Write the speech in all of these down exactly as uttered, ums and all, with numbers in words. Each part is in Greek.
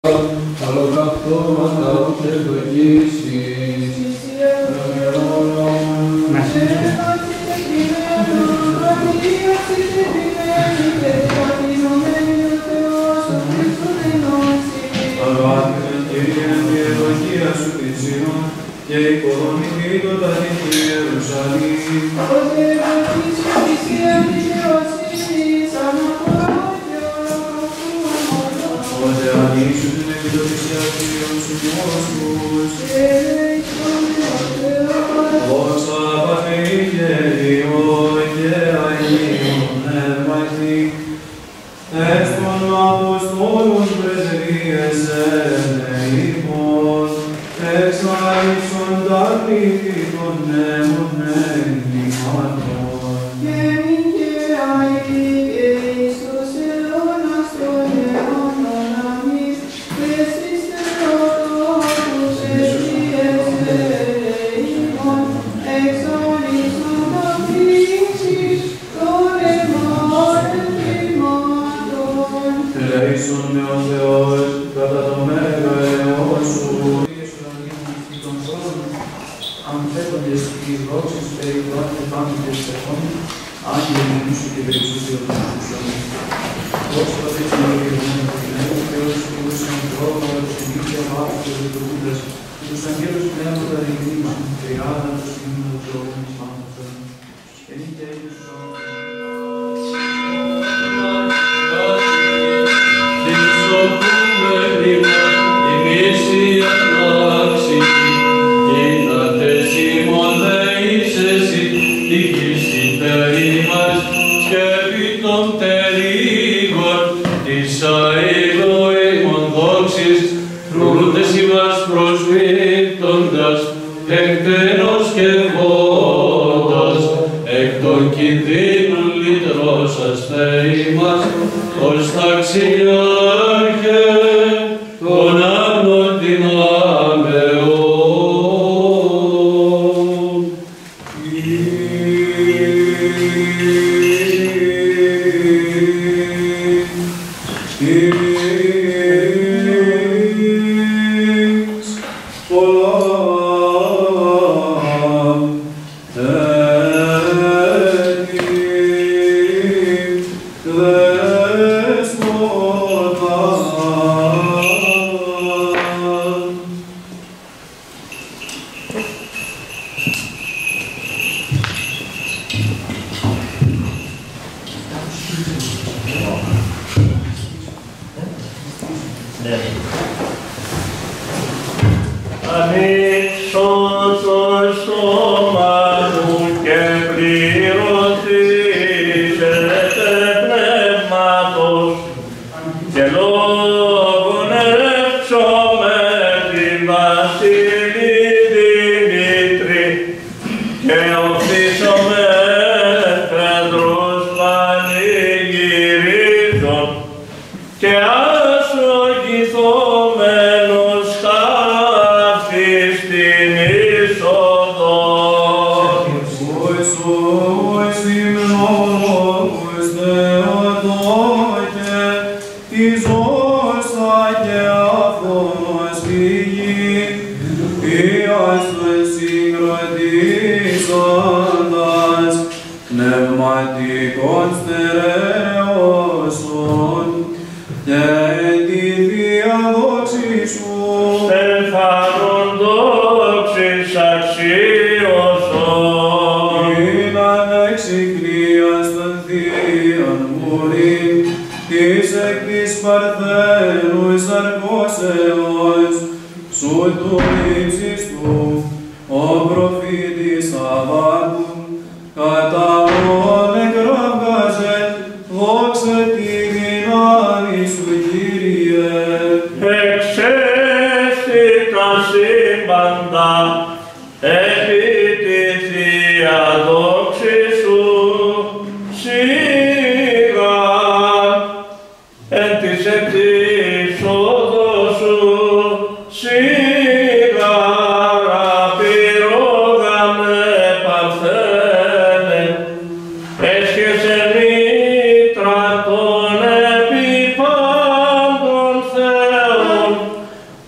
Σιγάρα πυρόγαμε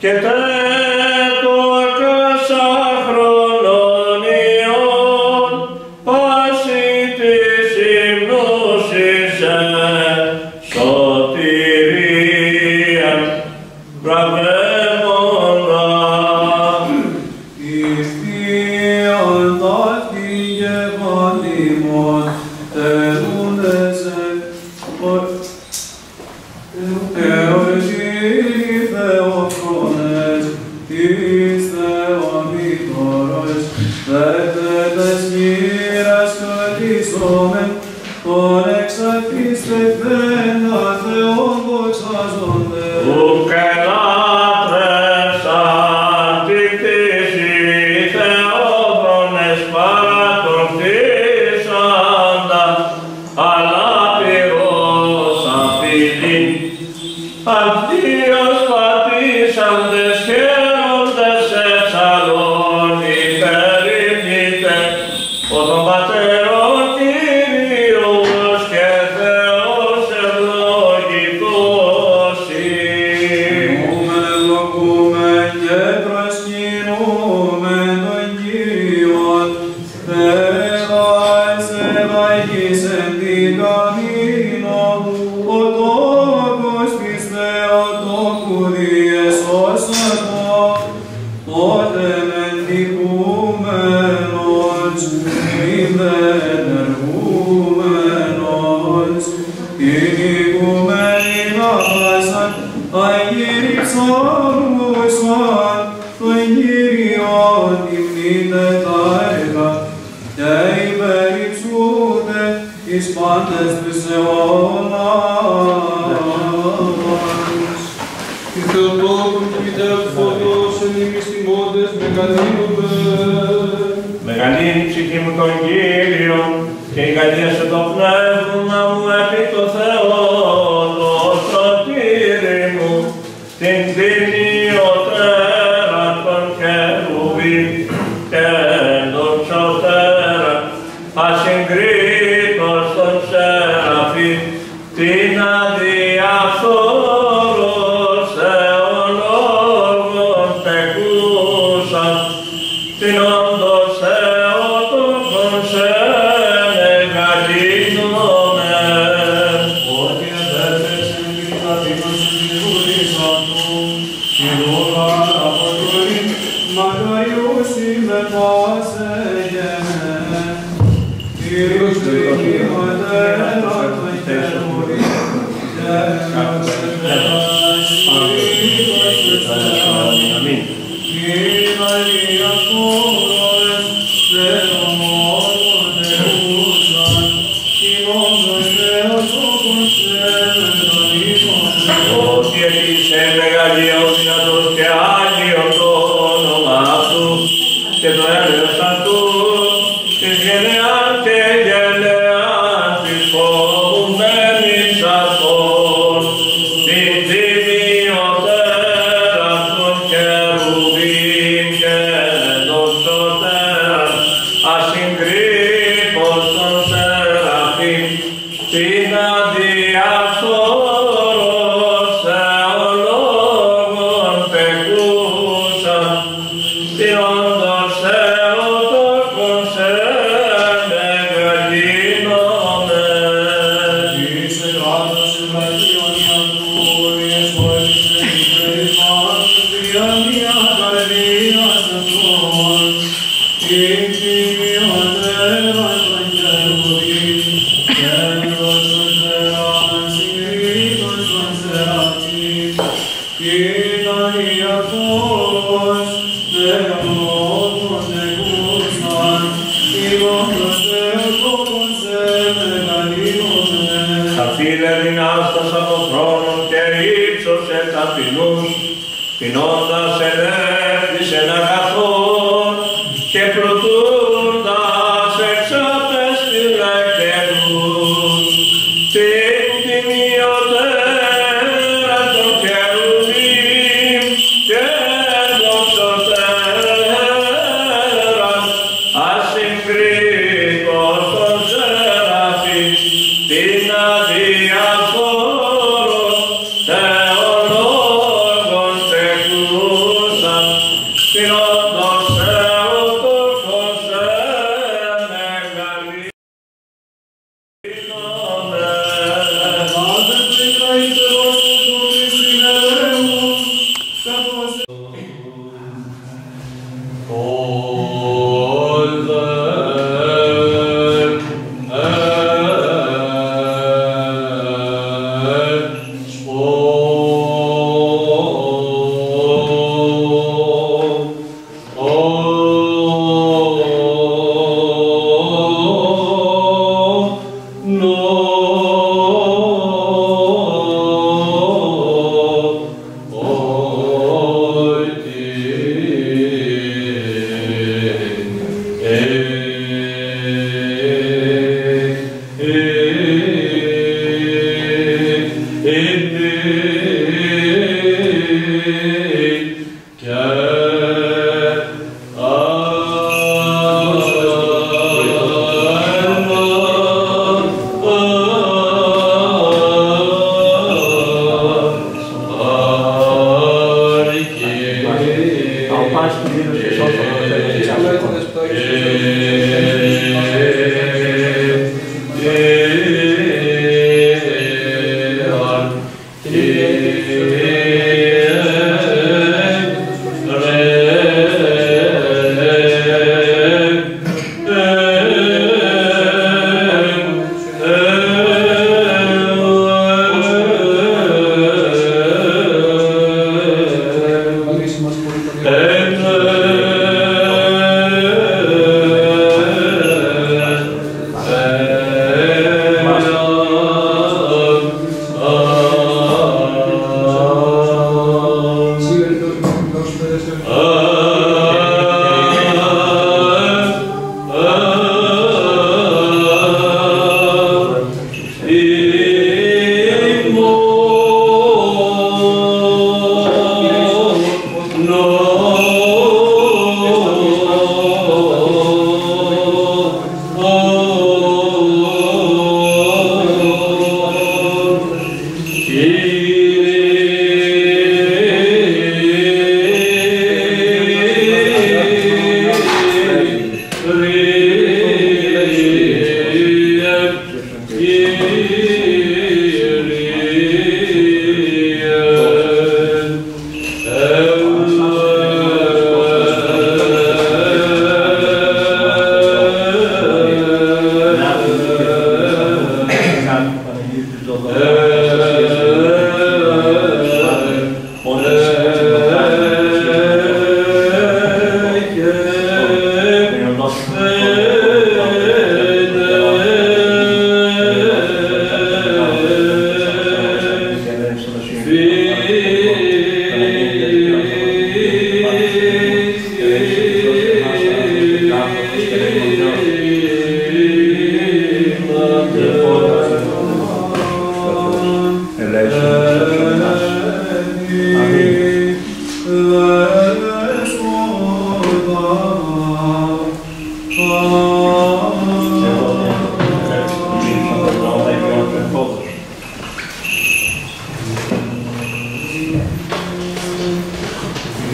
και τέτοκα χρονών ιών, πάση της υμνούς είσαι σωτηρία βραβεύοντα. Εις Θείον ταύτη γευαλήμων τελούντεσαι εορτή Θεοφρόνες εις Θεομήτωρος δέκτες μοίρας κρατήσομεν τον εξαρτής τεκδένα Θεόν δοξάζονται. Ουκ ελάτρευσαν τη κτήση Θεόφρονες παρά τον κτήσαντα, αλλά πυρός απειλήν. Αντίος πατήσαντες χαίροντες εξαλλών υπερημνείτε, ο των πατέρων Κύριος και Θεός ευλογητός ειν. Λογούμεν, λογούμεν και προσκυνούμεν τον Κύριον, Θεάς ευαγήσεν την καμίνο, ο τόπος της Θεοτόκου διεσώσατο, τότε μεν τυχούμενος, μη δεν εργούμενος, την οικουμένην άπασαν, αγυρίψαμουσαν, τον Κύριον τιμνείτε τα έργα, και υπερυψούνται εις πάντες τους αιώνας. Η Θεοτόκου και η Θεοφωτός εν ημείς τιμώντες μεγαλύνουμε. Μεγαλύνει η ψυχή μου τον Κύριο και η καρδία σου το πνεύμα μου επί το Θεό, το σωτήρι μου, την τιμιωτέρα των κερουβίμ και δοξωτέρα, ασυγκρίτως των σεραφείμ, την αδιαφθόρος θεολόγων τεκούσαν, την όντως Θεοτόκον σε μεγαλύνομεν. Ότι αδέρφες εν την κατοίκος του Κυρίου του, Κυρία Αποτολή, μακαριούς είμαι πάσε γενναί. Κύριος Κύριοτέρα των χερουβίμ, και δοξωτέρας Κύριος τους σεραφείμ, την αδιαφθόρος θεολόγων τεκούσαν, την όντως Θεοτόκον σε μεγαλύνομεν. Ότι ετήσε μεγαλείο δυνατός και άγιο το όνομα Αυτού και το έλεος Αυτού, της γενεάν και γενεάν της φοβουμένης αυτών, την τιμιωτέρα των κερουβίμ και δοξωτέρα, ασυγκρίτως των σεραφείμ, την αδιαφθόρος θεολόγων τεκούσαν, την όντως Θεοτόκον σε μεγαλύνομεν. Εις εγγράδος ευλαγίων Ιατρού, διεσχόλησεν εις περιφάνους διάνοια καρδίας αυτών, την τιμιωτέρα των κερουβίμ, και δοξωτέρας συγκρίτως των σεραφείμ, την αδιαφθόρος θεολόγων τεκούσαν, την όντως Θεοτόκον σε μεγαλύνομεν. Αφήνε δυνάστας από χρόνων και ύψωσε ταπεινούς, πεινώντας ελεύθης εν αγαθών και πλουτούντας εξ απεστηλεκτέρους. Την τιμιωτέρα των κερουβίμ και δοξωτέρας, ασυγκρίτως των σεραφείμ, την αδιαφθόρος θεολόγων τεκούσαν.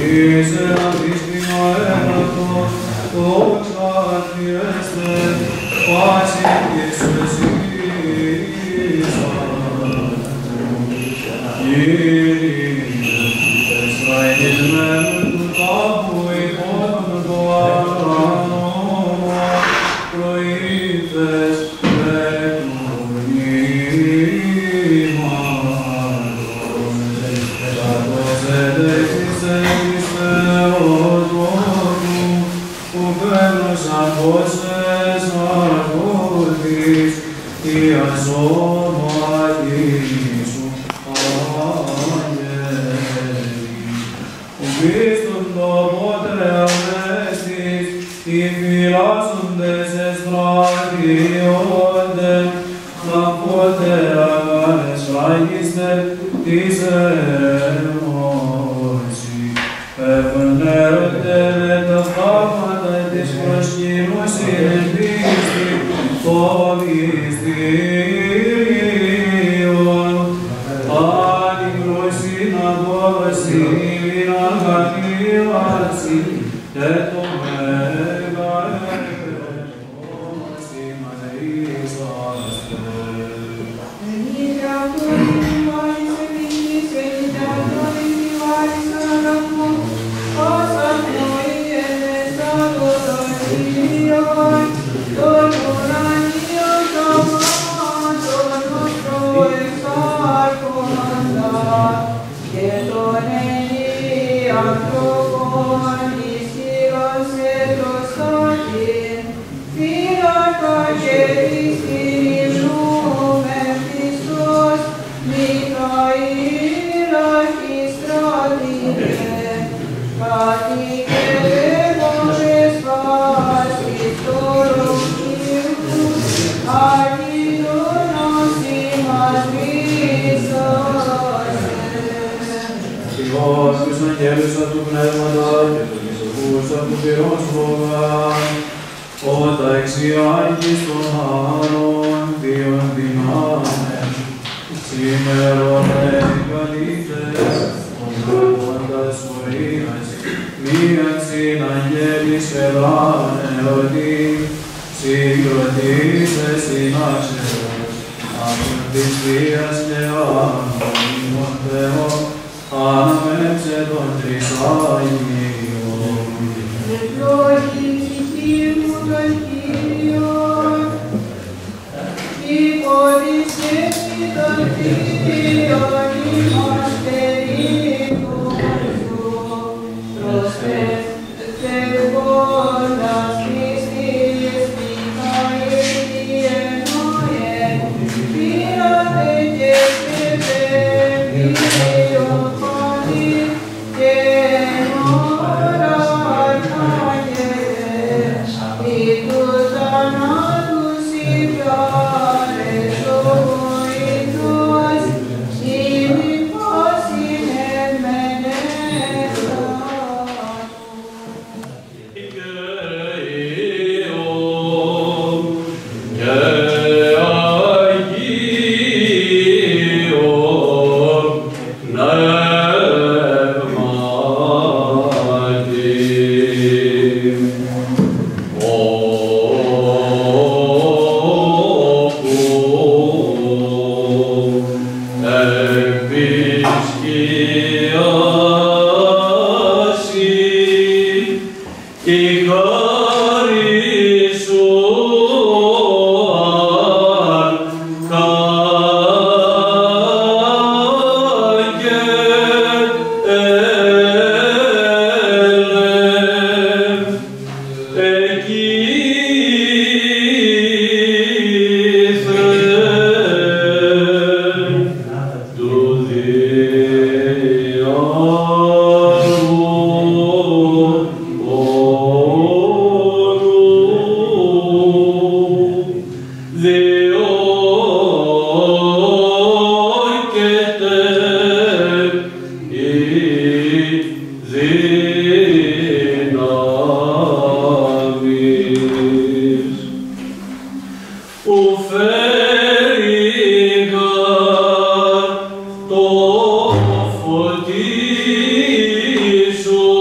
Φωτίσω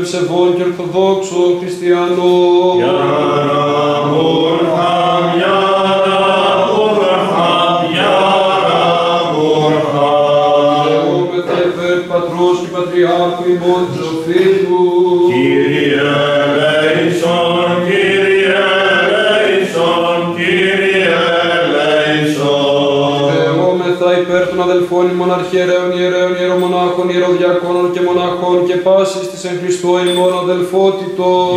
ευσεβών και ορθοδόξων χριστιανών. Δεόμεθα υπέρ Πατρός και Πατριάρχου ημών Θεοφύλου. Κύριε ελέησον, Κύριε ελέησον, Κύριε ελέησον. Δεόμεθα υπέρ των αδελφών ημών αρχιερέων, ιερέων, ιερομονάχων, ιεροδιακόνων και μοναχών και πάσης της εν Χριστώ ημών αδελφότητος.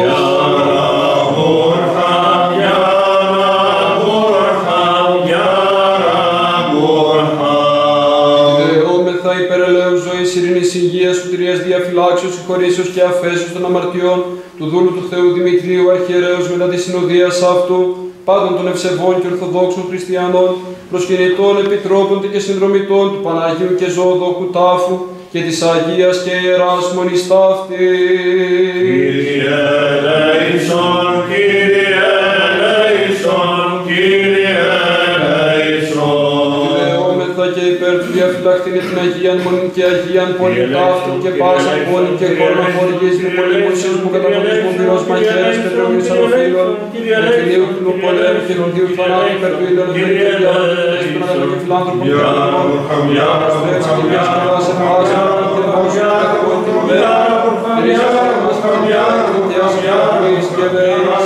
Δεόμεθα υπέρ ελέους ζωής, ειρήνης, υγείας, σωτηρίας, διαφυλάξεως, συγχωρήσεως και αφέσεως των αμαρτιών του δούλου του Θεού Δημητρίου αρχιερέως μετά της συνοδείας αυτού, πάντων των ευσεβών και ορθοδόξων χριστιανών, προσκυνητών, επιτρόπων και συνδρομητών του Παναγίου και Ζωοδόκου τάφου και της Αγίας και Ιεράς Μονής ταύτης. Κύριε ελέησον, Κύριε ελέησον, Κύριε ελέησον. Δεόμεθα και υπέρ του διαφυλακτήν την Αγίαν Μονήν και Αγίαν Πόλη ταύτου και πάσαν πόλη και χώρο χορηγής με πολυμουσίους μου καταπολίσμου πυρός μαχαίρας και τρομής ανοφύλων, εκκληνίου του πολέμου και λοντίου θανάτου υπέρ του ήλιον ευεργετικού διαδοτές των αγαθών και φιλάνθρωπων και αγαθών, αστρέψη και μιας καλάς εμβάσεων και δόξεων και κατηγών και μοβέρων, τερίσσας και μας καμιάς και θεάς και αγωγής και βέης.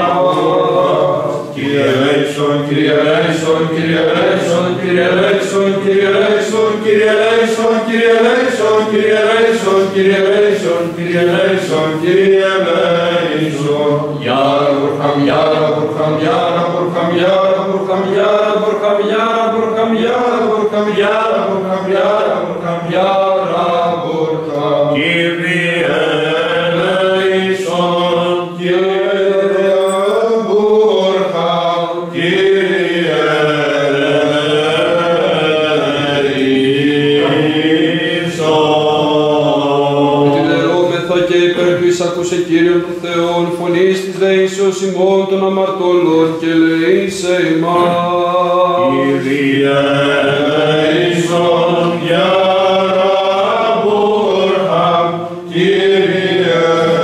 Κύριε ελέησον, Κύριε ελέησον, Κύριε ελέησον, Κύριε ελέησον, Κύριε ελέησον, Κύριε ελέησον, Κύριε ελέησον, Κύριε ελέησον, Κύριε ελέησον, Κύριε ελέησον, Κύριε ελέησον. Γιάρα Μπουρχαμ, Γιάρα Μπουρχαμ, Γιάρα Μπουρχαμ, Γιάρα Μπουρχαμ, Γιάρα Μπουρχαμ, Γιάρα Μπουρχαμ, Γιάρα Μπουρχαμ, Γιάρα Μπουρχαμ, Γιάρα Μπουρχαμ, Γιάρα Μπουρχαμ. Κύριε ελέησον, Κύριε ακούσε Κύριον του Θεόν, φωνής της δεήσεως ημών των αμαρτωλών και ελεήσε ημάς. Κύριε ελέησον, Γιάρα Μπουρχαμ, Κύριε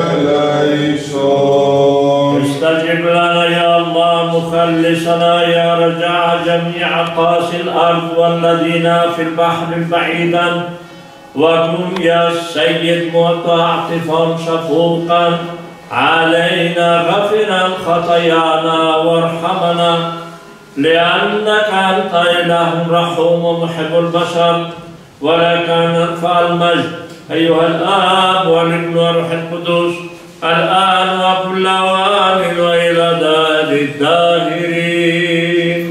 ελέησον. استجبنا يا الله مخلصنا يا رجاء جميع قاصي الأرض والذين في البحر بعيدا، وكن يا سيد متعطفا شفوقا علينا غفرا خطايانا وارحمنا، لأنك أنت إله رحوم ومحب البشر، ولك نرفع المجد أيها الآب والابن والروح القدس الآن وكل أوان وإلى دار الداهرين.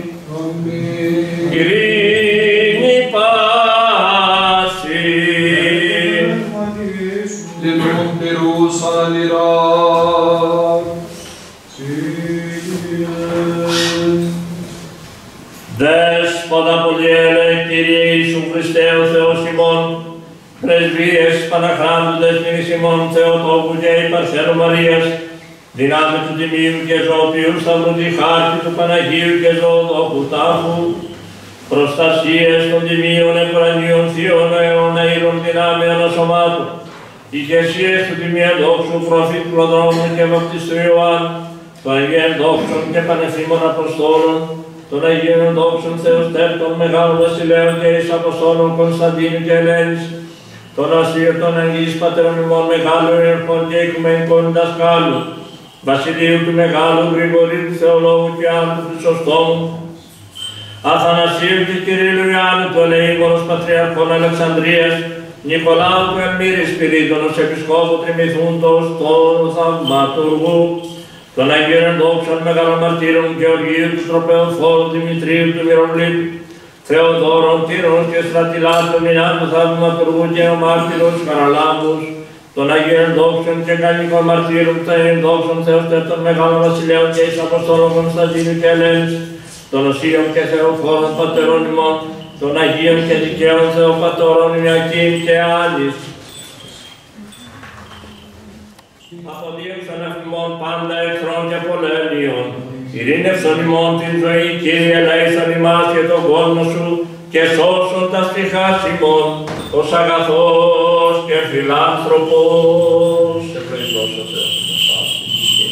Δέσποτα πολυέλεε, Κύριε Ιησού Χριστέ ο Θεός ημών, πρεσβείες Παναχράντου δεσμήνης ημών Θεοτόκου και υπαρσένου Μαρίας, δυνάμει του Τιμίου και Ζωοποιού Σταυρού τη χάρτη του Παναγίου και Ζωοδόκου τάφου, προστασίες των Τιμίων Επουρανίων Θείων αιώνα일ων δυνάμεων ασωμάτου, ηγεσίες του Τιμίου Δόξου Προφήτου Προδρόμου και Βαπτιστού Ιωάννου, των Αγίων Δόξων και Πανεφήμων Αποστόλων, των Αγίων Δόξων Θεοστέπτων Μεγάλων Βασιλέων και εις Αποστόλων Κωνσταντίνου και Ελένης, των Ασίων των Αγίης Πατέρων ημών Μεγάλων Ιερχών και Οικουμενικών Δασκάλου, Βασιλείου του Μεγάλου Γρηγορίου του Θεολόγου και Άντου Χρυσοστόμου, Αθανασίου και Κυρίλλου Ιωάννου του Ελεήμονος Πατριαρχών Αλεξανδρίας, Νικολάου του Ελμύρης Σπυρίδωνος Επισκόπου Τριμηθούντος, των Θαυματουργού, των Αγίων Δόξων Μεγάλων Μαρτύρων Γεωργίου του Τροπέου Φόρου Δημητρίου του Μυροβλήτου, Θεοδόρων Τύρων και Στρατιλάτων Ινάντου Θαυματουργού και ο Μάρτυρος Καραλάμπους, των Αγίων Δόξων και Κανικών Μαρτύρων, των Δόξων Θεοστέπτων Μεγάλων Βασιλέων και εις Αποστόλων Κωνσταντίνου και Ελένης, των Οσίων και Θεοφόρων Πατερών ημών, των Αγίων και Δικαίων Θεοπατώρων Ιακήμ και άλλης. Αποδίωξαν αφημών πάντα εχθρών και πολέμιων. Ειρήνευσον ημών την ζωή, Κύριε, ελέησον ημάς και τον κόσμο σου και σώσον τα στιχάς ημών, ως αγαθός και φιλάνθρωπος. Ευχαριστώς ο Θεός μας πάση.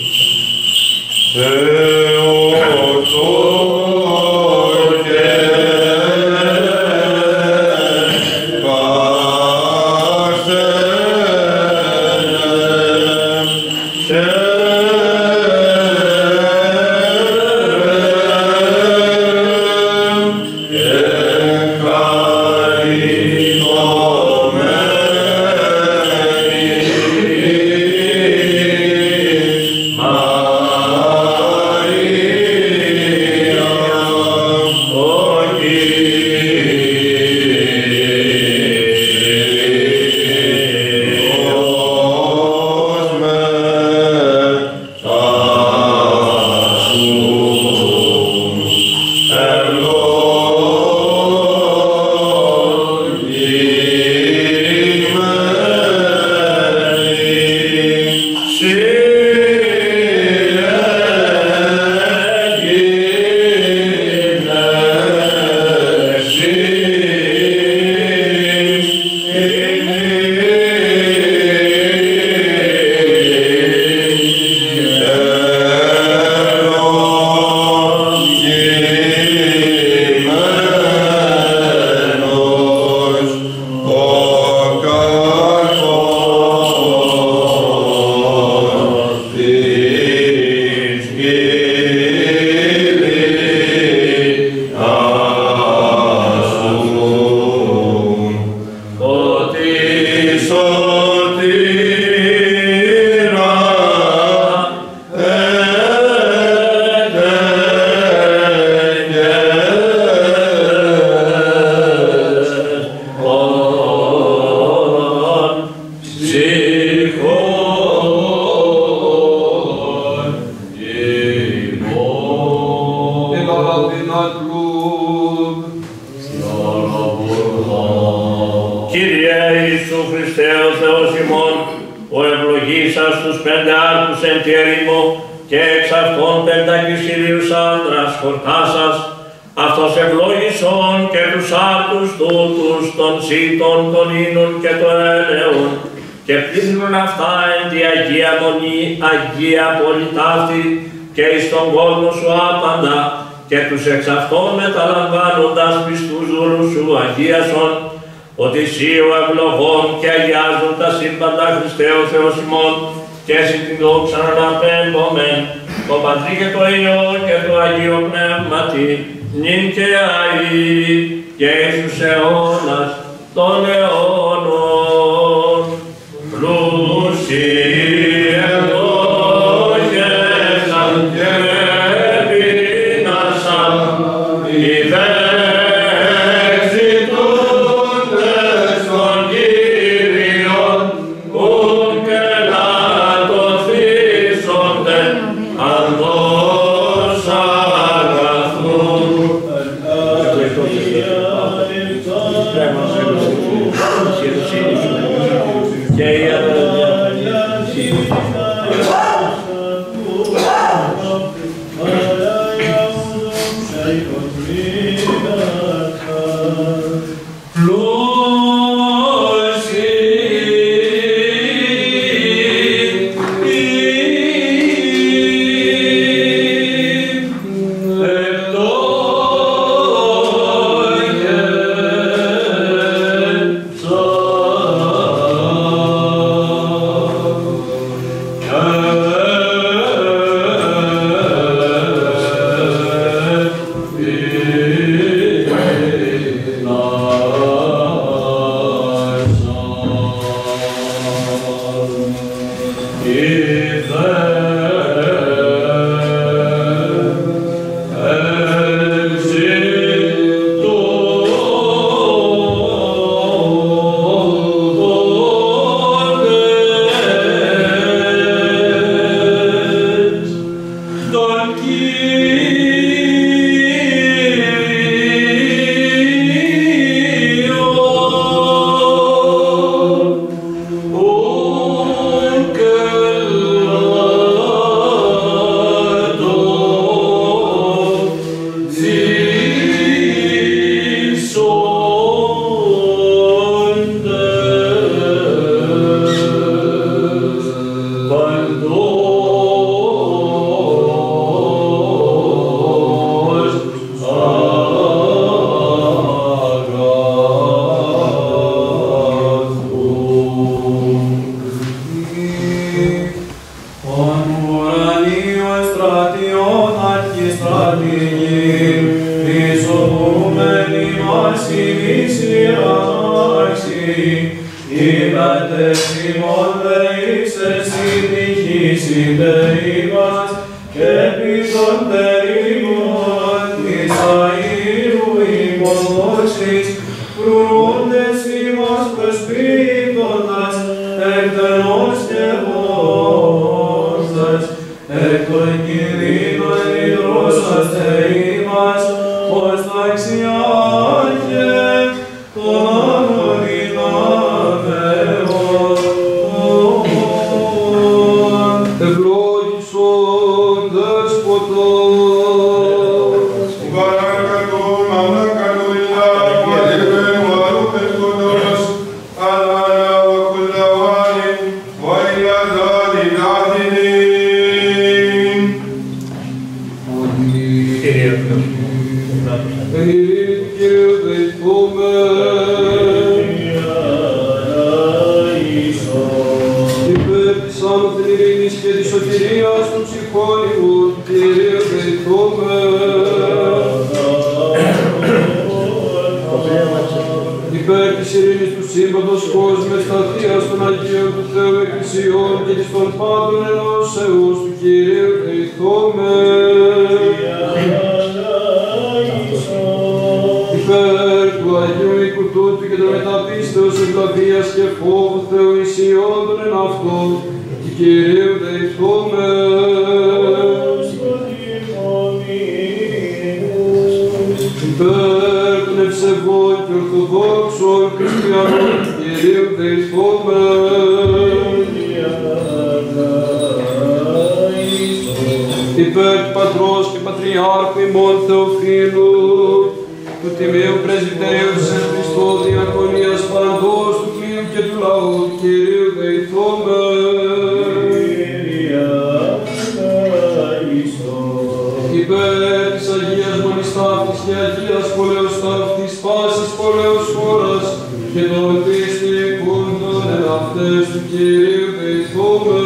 Και τους εξ αυτών μεταλαμβάνοντας πιστούς δούλους σου αγίασον, ότι εσύ ο ευλογών και αγιάζουν τα σύμπαντα Χριστέ ο Θεός ημών, και εσύ την δόξα αναπέμπομεν, το Πατρί και το Υιό και το Αγίο Πνεύματι, νυν και αεί, και εις τους αιώνας των αιώνων. Πλούσιε ευλόγεσαν και Amen. τον ουρανίο στρατιών αρχιστρατηγήν, ισοβούμενη μας ημισιανάξι, υπερτεσίμων δεήξες συντυχήσιτε ημάς, και επί των περίμων της αήρου υποδόξης, φρουρούντες ημάς προσπίπτοντας, εκτενώς και πόρτας, εκ των κινδύνων ιδρώσαστε ημάς, ως δεξιάν και των άλλων δυνάμεων. Ευλόγησον Δέσποτας, Βαρακατούν ανακαλουιλά, βαλίπεν βαρούπεν κοντός, αλάνα βακουλαβάνιν, βαϊλαδάδιν άδεινιν. Κύριε Θεός, εν ειρήνη του Κυρίου δεηθούμε. Υπέρ της άνωθεν ειρήνης και της σωτηρίας των ψυχών ημών, του Κυρίου δεηθούμε. Υπέρ της ειρήνης του σύμπαντος κόσμου, εσταθείας των Αγίων του Θεού Εκκλησιών και της των πάντων ενώσεως του Κυρίου δεηθούμε. Υπέρ του Αγίου οίκου τούτου και των μεταπίστεως ευλαβίας και φόβου Θεού ισιών των εν αυτό, του Κυρίου δεηθούμε. Υπέρ των ευσεβών και ορθοδόξων χριστιανών, του Κυρίου δεηθούμε. Υπέρ του Πατρός και Πατριάρχου ημών Θεοφύλου, του Τιμίου Πρεσβυτερίου της εν Χριστώ Διακονίας παντός του Κύριου και του λαού, του Κυρίου δεηθούμε. Υπέρ της Αγίας Μονής Ταύτης και Αγίας Πολέως Ταύτης πάσης πολέως χώρας και των πιστικών των εν αυτές του Κυρίου δεηθούμε.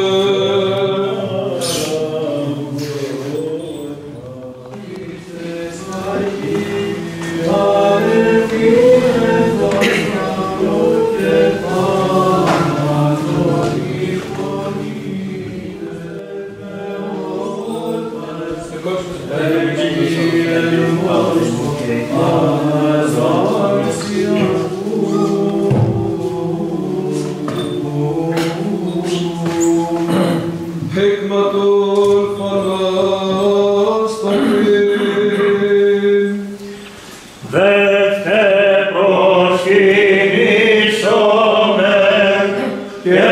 Hekmatul Φανάστατη. Δεύτε προσκυνήσομεν και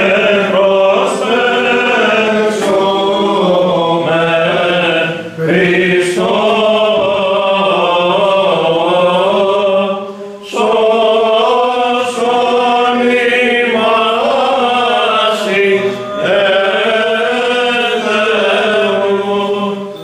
προσπέξομεν Χριστό σώσον ημάς εν Θεού.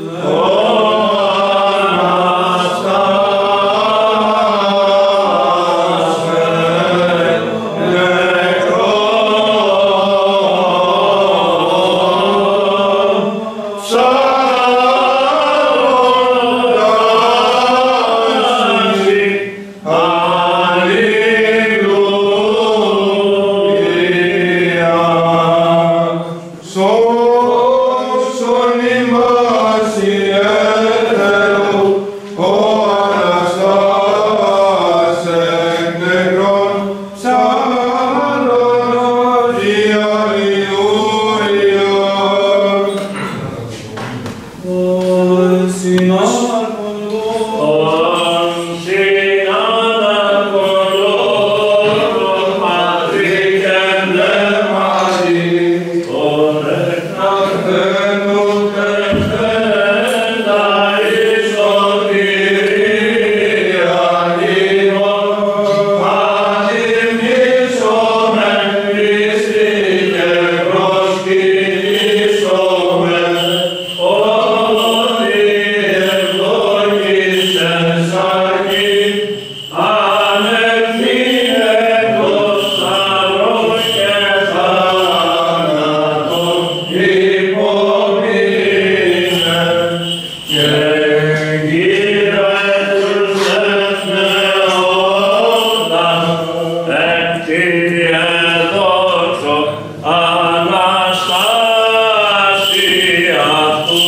αυτού.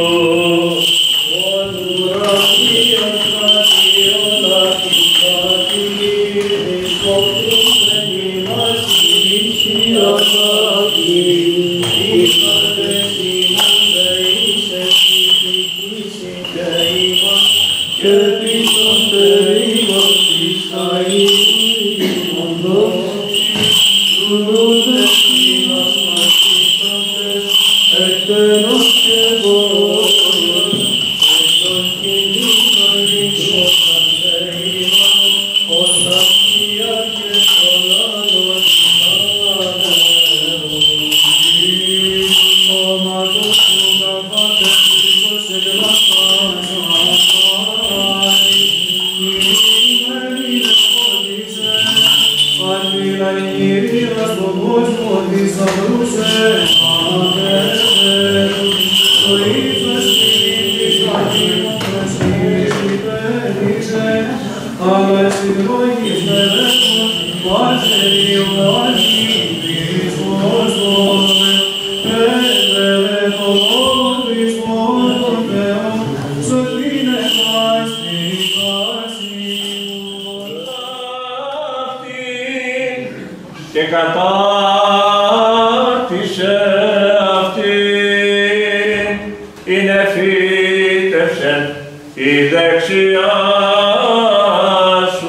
Και κατάρτισε αυτήν, είναι φύτευσεν η δεξιά σου.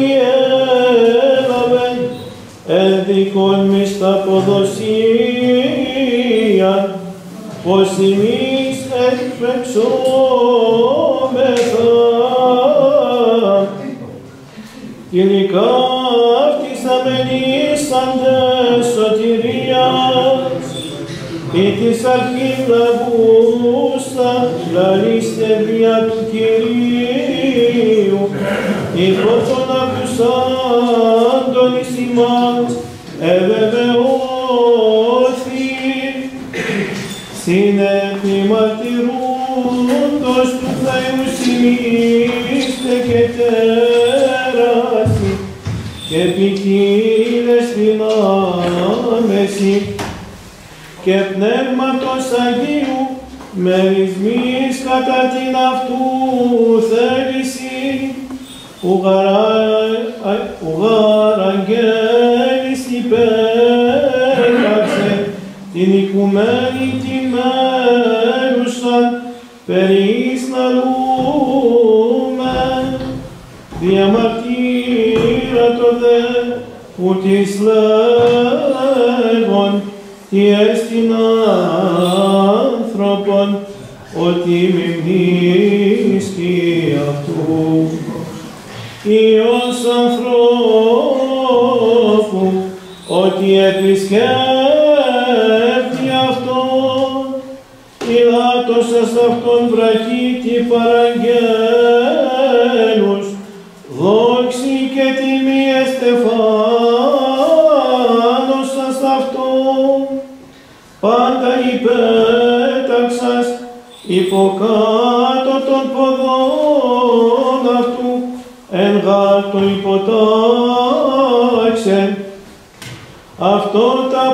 έλαβεν εν δικών μης τα αποδοσία, πως εμείς εκπρεξόμεθα. Υλικά φτισαμενήσαντες σωτηρίας, ή της αρχήν λαβούσα λαλίστε δια του Κυρίου, υπό των ακουσάντων εις ημάς ευεβεβαιώθη, συνεπή μαρτυρούντος του Θεού σημείστε και τέραση, και ποικίλες δυνάμεση, και πνεύματος Αγίου μερισμής κατά την αυτού θέληση, ουγαρ αγγέλης υπέραξε την οικουμένη τη μέρουσαν περίς να λούμεν, διαμαρτύρατο δε που της λέγον τι εστιν άνθρωπον, ότι μιμνίσκει αυτού. Υιός ανθρώπου, ότι επισκέπτει αυτόν, ηλάτωσας αυτόν βραχίτη παραγγέλους, δόξη και τιμή εστεφάνωσας αυτόν, πάντα υπέταξας υποκάτω των ποδών αυτού, εν γάρτο υποτάξεν αυτό τα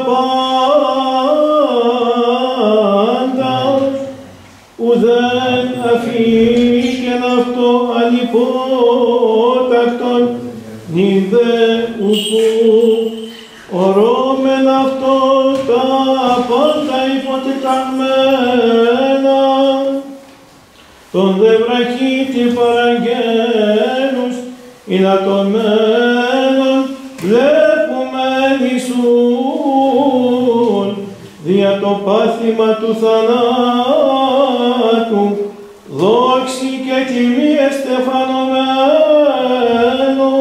πάντα, ουδέν αφήκεν αυτό ανυπότακτον, νυν δε ουκού ορώμεν αυτό τα πάντα υποτεταγμένα, τον δε βραχίτη παραγγέλους, εινά των μένων βλέπουμεν Ιησούν, δια το πάθημα του θανάτου, δόξη και τιμή εστεφανωμένο,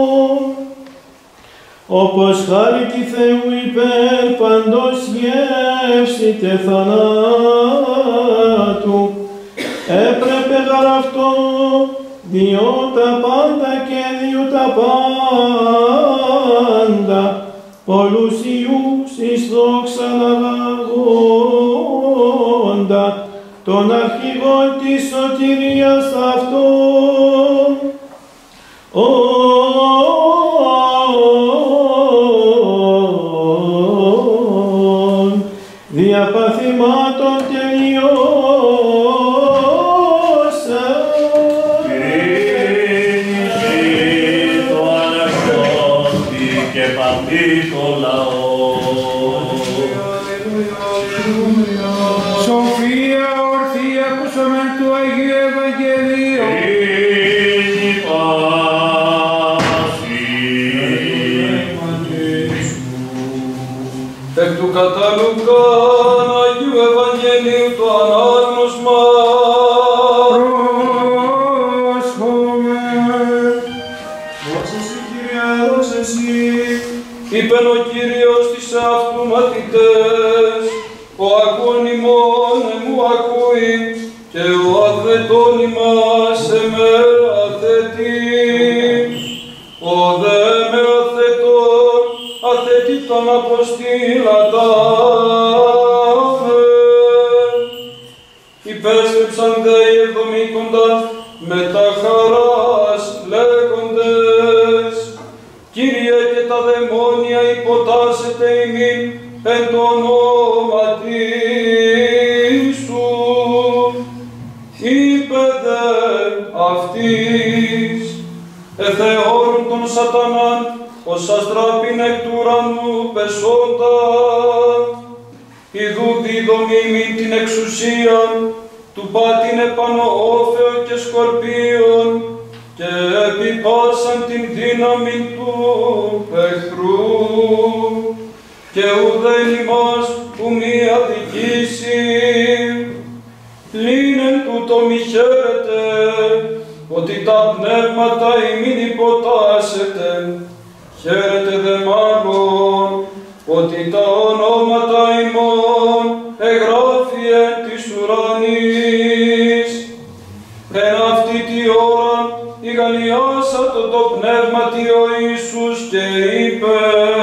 όπως χάρη τη Θεού υπέρ παντός γεύση τε θανάτου, έπρεπε γαρ αυτό διό τα πάντα και διό τα πάντα, πολλούς Ιούς εις δόξαν αναγόντα, τον αρχηγόν της σωτηρίας αυτόν. Δια παθημάτων τελειώσα. Κρίνηση το αναγνώστη και παντή το λαό. Σοφία ορθή ακούσαμε του Αγίου Ευαγγελίου. Κρίνη πάση. Εκ του κατά Λουκάν Αγίου Ευαγγελίου το ανάγνωσμα. Πρόσχομαι. Δόξα Συ, Κύριε, δόξα Συ. Είπεν ο Κύριος της αυτού μαθητές, ο ακούν ημών εμού ακούει, και ο αθετών ημάς εμέ αθετεί. Ο δε με αθετών αθετεί τον αποστήλαταθε. Υπέστρεψαν δε οι εβδομήκοντα με τα χαράς λέγοντες, Κύριε, και τα δαιμόνια υποτάσσεται ημίν εν το ονόματι σου. Είπε δε αυτής, εθεώρουν τον σατανάν ως αστράπην εκ του ουρανού πεσόντα, ιδού δίδομη ημίν την εξουσία του πάτην επάνω όφεων και σκορπίων και επιπάσαν την δύναμη του εχθρού, και ουδέν ημάς που μη αδικήσει. Πλην εν τούτο μη χαίρετε, ότι τα πνεύματα ημίν υποτάσσετε, χαίρετε δε μάλλον, ότι τα ονόματα ημών εγγράφει εν της ουρανής. Εν αυτή τη ώρα ηγαλιάσατο το πνεύματι ο Ιησούς και είπε,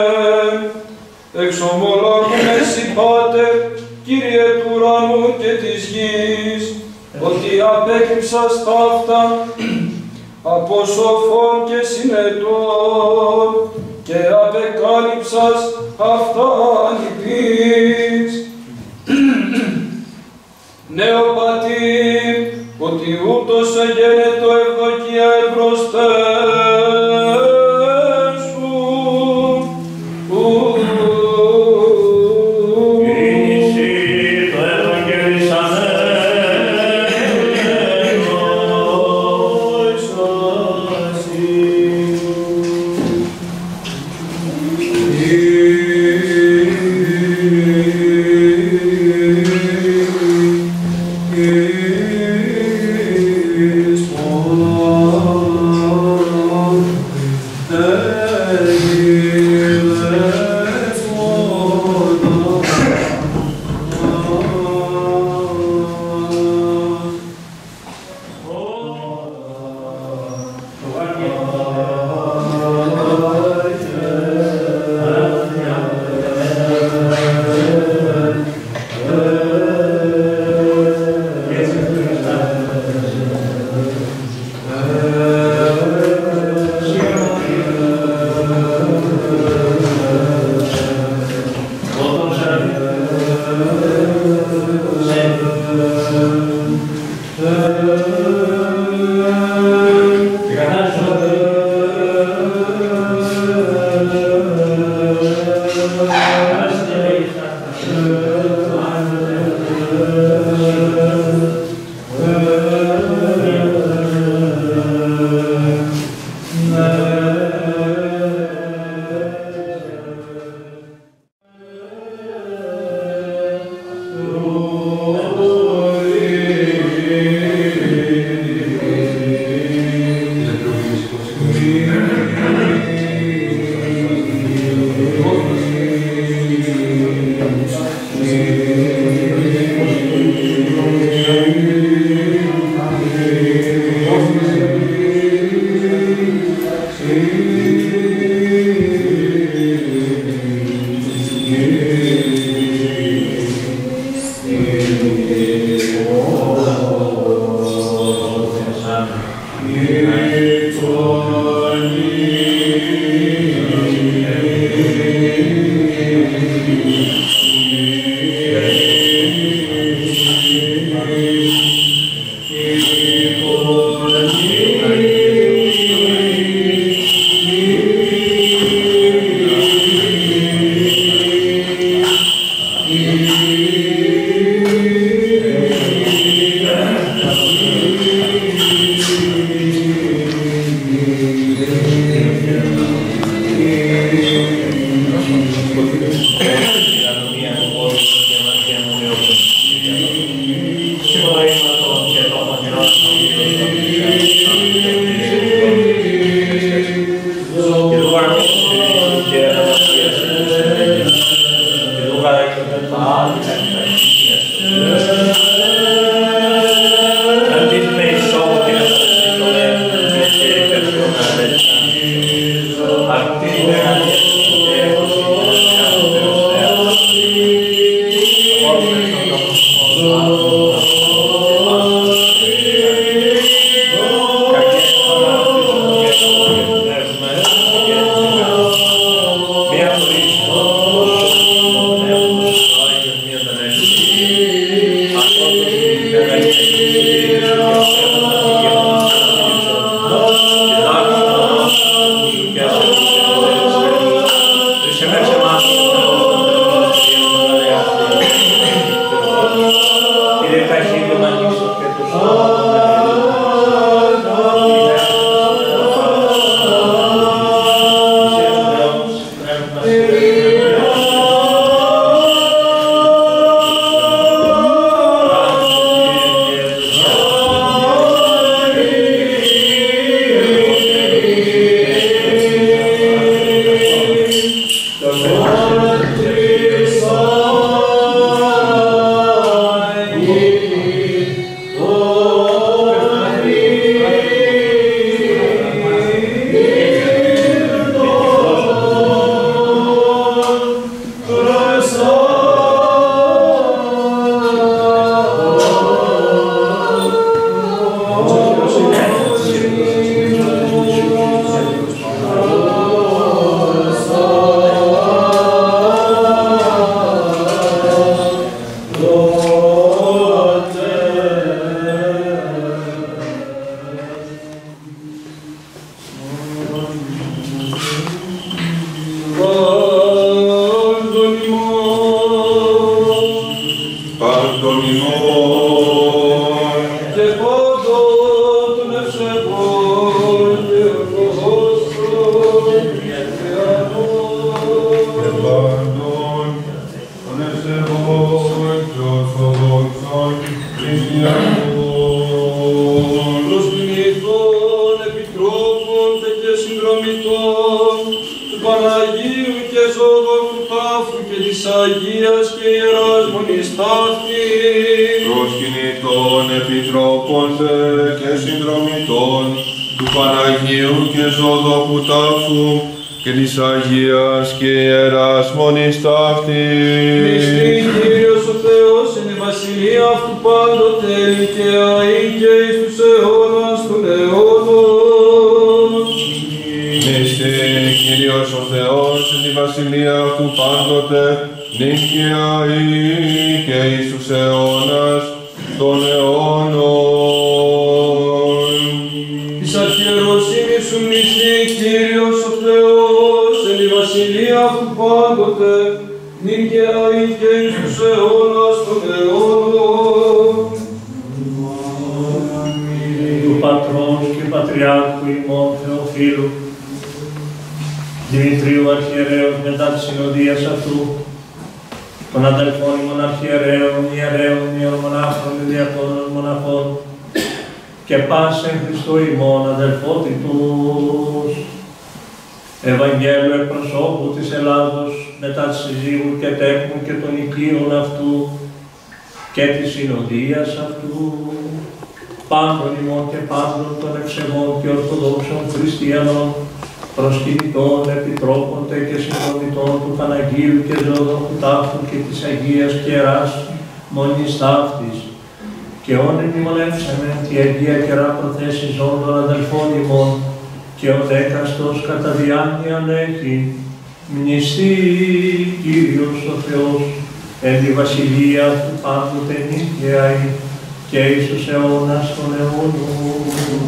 εξομολόγουμε εσύ Πάτερ, Κύριε του ουρανού και της γης, ότι απέκυψας ταύτα από σοφών και συνετών και απεκάλυψας αυτά ανυπής. Νέο πατήρ, ότι ούτως εγένετο ευδοκία εμπροσθές σου. Yes. του Παναγίου και ζωδόχου τάφου και της Αγίας και Ιεράς Μονής ταύτης. Προσκυνητών επιτρόπων δε και συνδρομητών του Παναγίου και ζωδόχου τάφου και της Αγίας και Ιεράς Μονής ταύτης. Μισθή Κύριος ο Θεός είναι η βασιλεία αυτού πάντοτε και αεί και εις τους αιώνας των αιώνων. Μισθή Κύριος ο Θεός είναι η βασιλεία αυτού πάντοτε νυν και αεί και εις τους αιώνας των αιώνων. Της αρχιεροσύνης σου μισθή Κύριος ο Θεός είναι η βασιλεία αυτού πάντοτε νυν και αεί και εις τους αιώνας των αιώνων. Του Πατρός και Πατριάρχου ημών Θεοφύλου, Δημητρίου Αρχιερέως μετά της συνοδείας αυτού, των αδελφών ημών αρχιερέων, ιερέων, ιερομονάχων, διακόνων, μοναχών και πάσεν Χριστό ημών αδελφότητους, Ευαγγέλου εκπροσώπου της Ελλάδος μετά της συζύγου και τέκνου και των οικείων αυτού και της συνοδείας αυτού, πάντων ημών και πάντων των εξεμών και ορθοδόξων χριστιανών, προσκυνητών, επιτρόπων και συνδρομητών του Παναγίου και ζωδόχου τάφου και της Αγίας και Ιεράς Μονής ταύτης, και όν επιμονεύσαμε τη Αγία Καιρά προθέσεις ζών των αδελφών ημών, και ο δέκαστος κατά διάνοιαν έχει, μνηστεί Κύριος ο Θεός, εν τη βασιλεία του πάντοτε νύχια και εις τους αιώνας των αιώνων.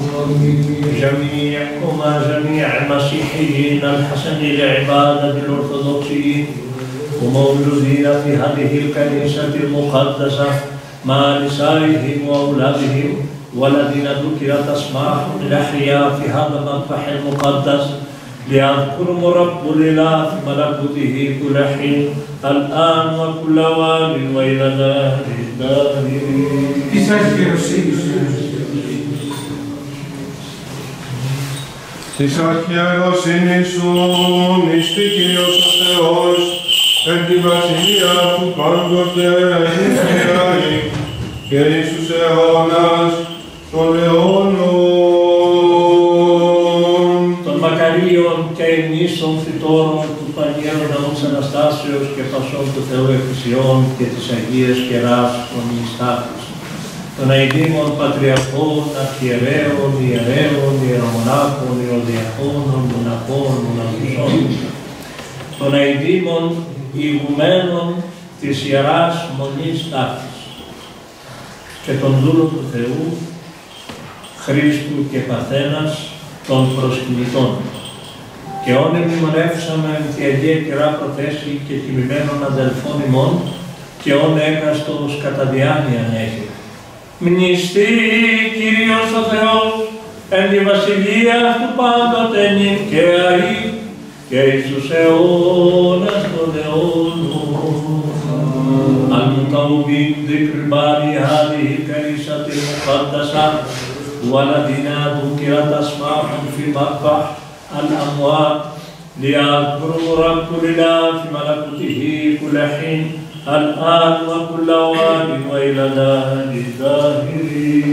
جميع وما جميع المسيحيين الحسن العبادة الأرثوذكسيين ومولودين في هذه الكنيسة المقدسة مع نسائهم وأولادهم والذين ذكرت أسماءهم الأحياء في هذا المذبح المقدس ليذكرهم رب الإله في ملكوته كل حين الآن وكل وان وإلى دار الدارين. Της αρχιεροσύνης σου μισθή Κύριος ο Θεός, εν τη βασιλεία του πάντοτε νυν και εις τους αιώνας των αιώνων. Των μακαρίων και ημνήσων φυτόρων του Πανιέρου Ναού της Αναστάσεως και πασών του Θεού Εκκλησιών και της Αγίας Καιράς Μονής ταύτης, των αηδήμων πατριαρχών, αρχιερέων, ιερέων, ιερομονάχων, ιεροδιακόνων, μοναχών, μοναχουσών, των αηδήμων ηγουμένων της Ιεράς Μονής ταύτης και των δούλων του Θεού, Χρήστου και Παρθένας, των προσκυνητών. Και όν εμνημονεύσαμε τη Αγία Καιρά προθέσει και τιμημένων αδελφών ημών, και όν έκαστος κατά διάνοιαν έχει. Μνηστεί Κύριος ο Θεός, εν τη βασιλεία του πάντοτε νυν και αεί, και εις τους αιώνας των αιώνων. المتوبين ذكر باري هذه الكنيسة المقدسة والذين ذكرت أسماءهم في مذبح الأموات ليذكروا رب الإله في ملكوته كل حين الآن وكل وان وإلى دار الداهرين.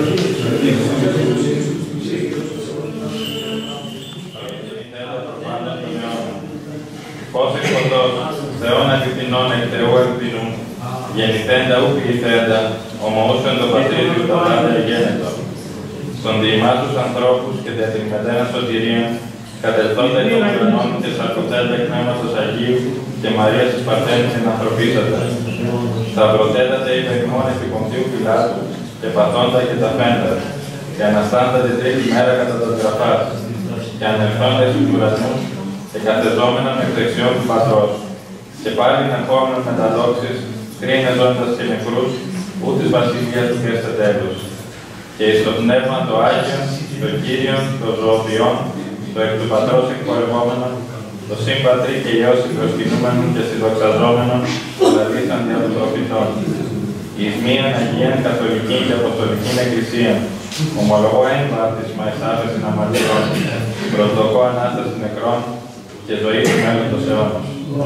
Πώς εκποτός, Θεόν αγιτινών εκ Θεού ελπινού, γεννηθέντα ου ποιηθέντα, ομοούσεν το πατρίδιου τα πάντα γένετο. Στον διημάς τους ανθρώπους και δια την μετένα σωτηρία, κατελθόντα εκ των ουρανών και σαρκωτέντα εκ πνεύματος Αγίου και Μαρίας της Παρθένης ενανθρωπίσατε. Σταυρωτέτατε η δεγμόν επί Ποντίου Πιλάτου και παθόντα και τα φέντα, και αναστάντα την τρίτη μέρα κατά τα γραφάς, και ανελθόντα στους ουρανούς και καθεζόμενον εκ δεξιών του Πατρός, και πάλι ερχόμενον με τα δόξης, κρίνε ζώντας και νεκρούς, ού της βασιλείας του Χριστέ τέλους. Και εις το πνεύμα το Άγιον, το Κύριον, το ζωοποιόν, το εκ του Πατρός εκπορευόμενον, το σύμπατρι και Υιός προσκυνούμενον και συνδοξαζόμενον, δηλαδή σαν δια του προφητών. εις μίαν Αγίαν Καθολικήν και Αποστολικήν Εκκλησίαν, ομολογώ εν βάπτισμα εισάβεσιν αμαρτιών, προσδοκώ Ανάσταση νεκρών και ζωή του μέλλοντος αιώνος.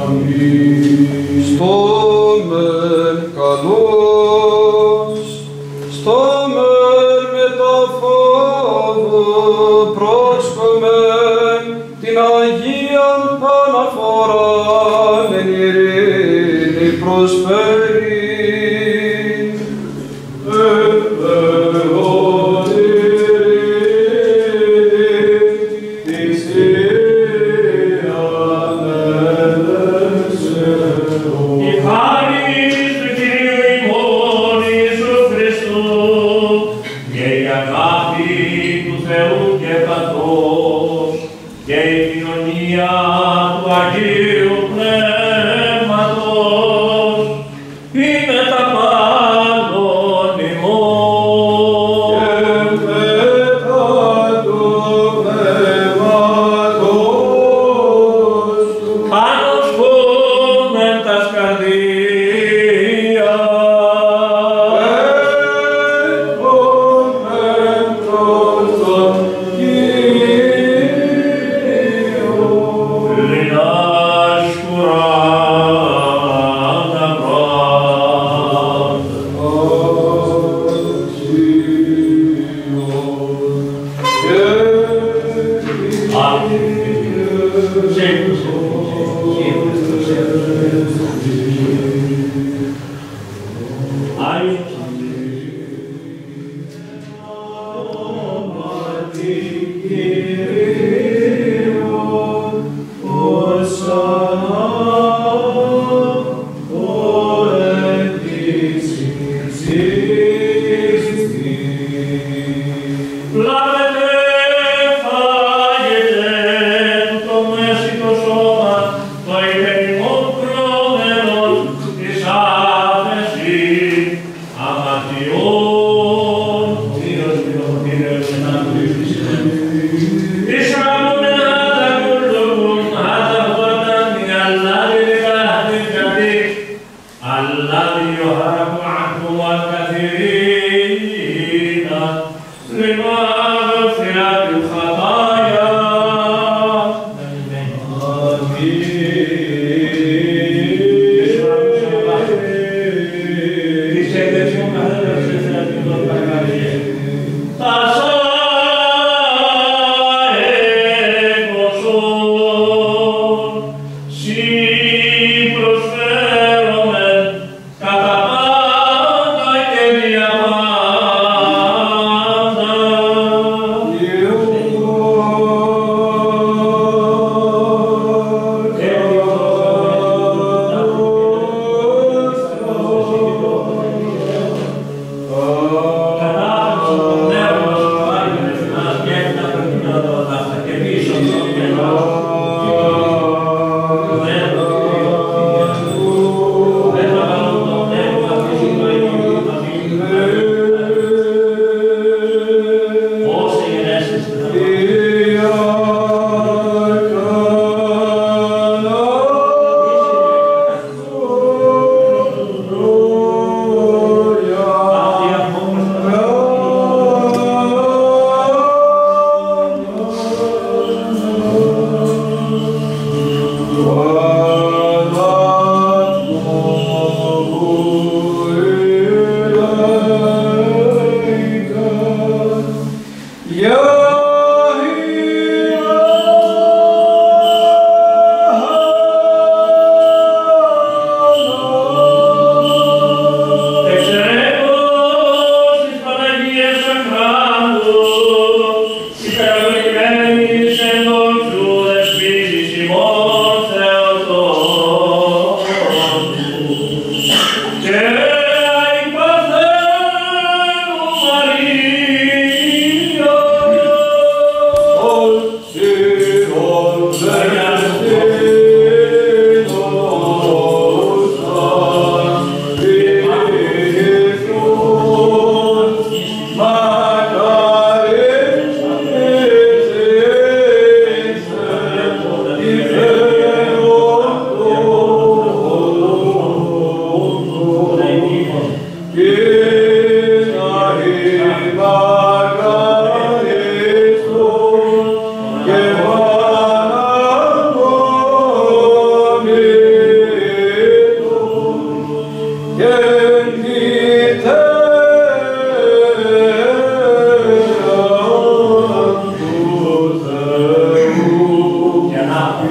Στο μεν καλός, στο μεν με τα φόβο πρόσκομεν την Αγίαν Παναφοράν εν ειρήνη προσφέρει. Yeah.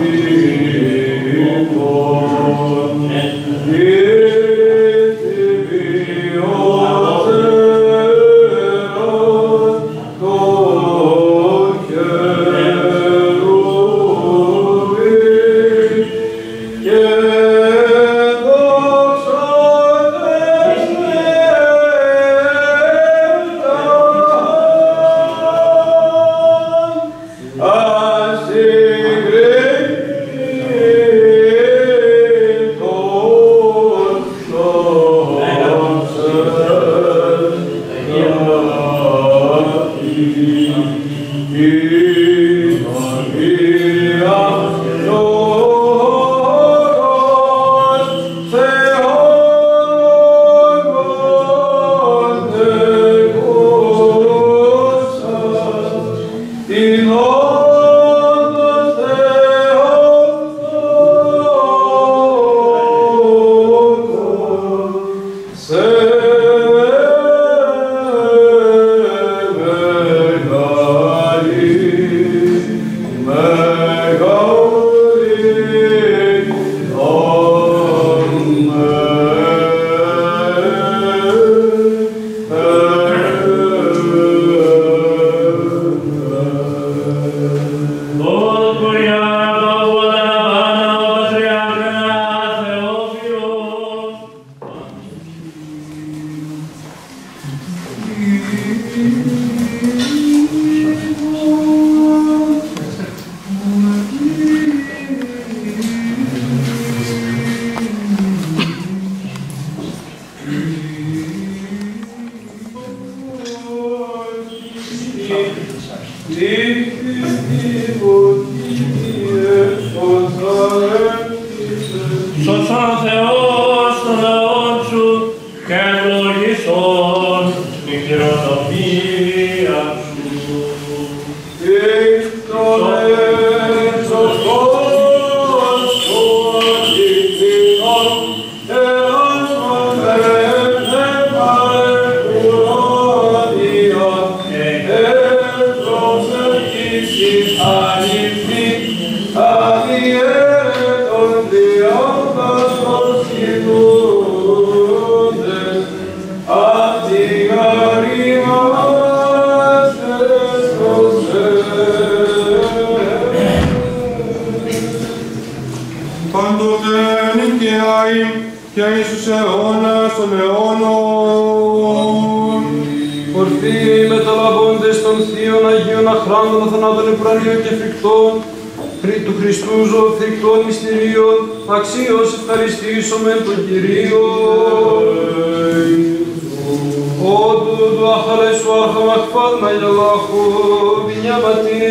Σωσόν Θεός των λαών σου και ευλογήσον την χειροτοπία σου. Και Ιησούς αιώνας των αιώνων. Ορθοί μεταλαβώντες των θείων Αγίων Αχράντων θανάτων επουρανίων και φρικτών, του Χριστού ζωοφρικτών μυστηρίων, αξίως ευχαριστήσομεν τον Κυρίο. Ότου του αχαλέσου αρχαμαχφάλ μαγιαλάχου βινιάματι.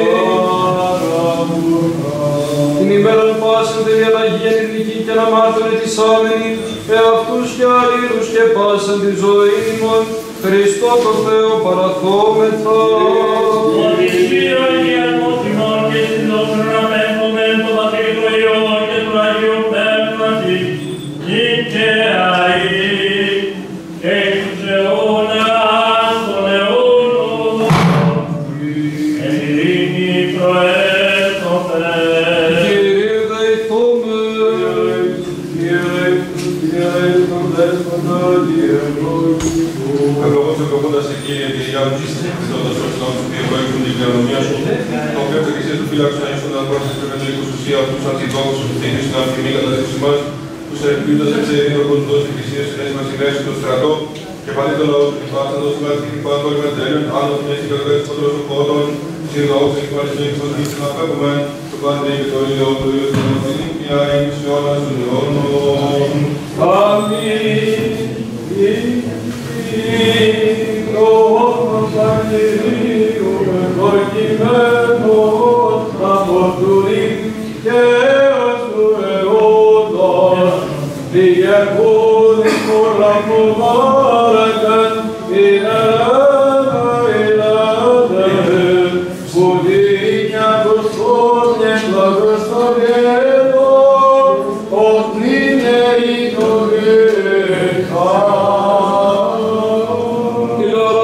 Την ημέραν πάσαν τελειαν Αγίαν ειρηνική και αναμάρτων ετισάμενοι, εαυτούς και αλλήλους και πάσαν τη ζωή ημών, Χριστό το Θεό παραθόμεθα. Οδυσσία Αγίαν ημών και συντόξων αμέχομεν το Πατρί του Υιό και του Αγίου Πνεύματι, νικαιαί και εις τους αιώνας των αιώνων, εν ειρήνη προέρχομαι. Κύριε δεηθόμεν. Ευλογώς ευλογώντας σε Κύριε Κυριάκου, ζητώντας ως λαούς του Θεού έχουν την κληρονομιά σου, το οποίο και εσύ του φύλαξου να ήσουν αγώνες και πεντελικούς ουσία αυτούς αντιδόχους του Θεού στην αμφιμή κατά της ημάς, τους ελπίδας εξαιρετικών κοντός εκκλησίας συνέσης μας συνέσης στο στρατό και πάλι το λαό του κυφάσαντος του λατρική παγκόσμια τέλειων, άλλο την έτσι κατοχές του παντρός του κότων, συνδόχους και κυφάρισμένοι και φωτικής να φεύγουμε, το πάντε και το ίδιο του Υιός του Μαθήνη, και αείμους αιώνας των αιώνων. Αμήν.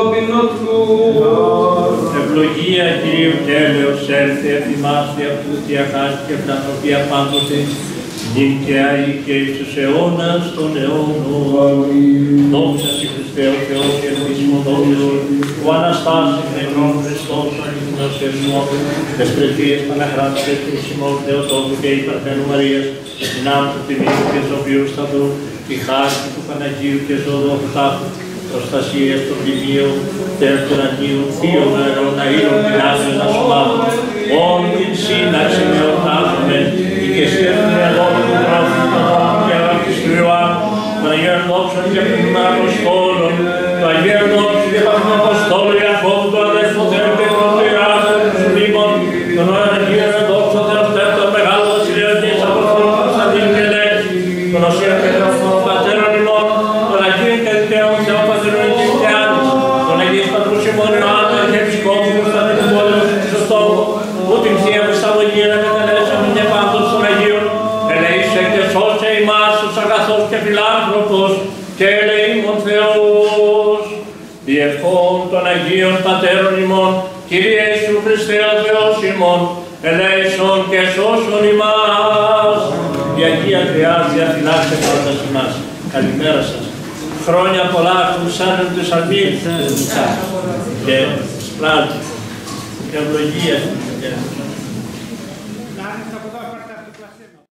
Ευλογία Κυρίου και έλεος έλθει, εφημάστε αυτούς οποία χάσει και αυτά τα οποία πάντοτε νίκαια και εις τους αιώνας των αιώνων. Δόξα Συ Χριστέ ο Θεός και ελπίσιμο δόξα ο Αναστάσης νεκρών Χριστός αγγλικός Ιησούς, τες πρετίες Παναχράντες Χριστιμών Θεοτόκου και υπαρθένου Μαρίας, δυνάμει του τιμίου και σοφίου σταυρού, τη χάρη του Παναγίου και ζωοδόχου τάφου, προστασία στο πλημμύο, τέρτων Αγίων, θείων αερών, αείων, δυνάμεων να σου μάθουν, όλη την σύναξη με ορτάζομαι, η και σύρθουν ελόγου του γράφου, του Αδόμου και αγάπης του Ιωάννου, των Αγίων Δόξων και πνεύμα Αποστόλων, του Αγίων Δόξων και πνεύμα Αποστόλων, Ιακώβου, του αδέρφου Θεού και του Ιωάννου, του Λίμων, των Αγίων Δόξων Θεοστέτων, Μεγάλου Βασιλείου και της Αποστόλου Κωνσταντίνου και Λέξη, των Οσίων και των Πατέρων ημών, των Αγίων και Θεών Θεοπατήρων και Θεάνης, των Αγίων Πατρούς ημών Ιωάννου και Επισκόπου Κωνσταντίνου Πόλεως και Σωστόβου, που την Θεία Μεσαγωγία να μετανέσαμε και πάντως των Αγίων, ελεήσε και σώσε ημάς τους αγαθός και φιλάνθρωπος και ελεήμων Θεός. Διευχών των Αγίων Πατέρων ημών, Κύριε Ιησού Χριστέ ο Θεός ημών, ελέησον και σώσον ημάς. Η Αγία Τριάς διαφυλάξε πρώτα ημάς. Καλημέρα σας. Χρόνια πολλά ακούσαν τους αλμύρους και σπράττει. Και ευλογία.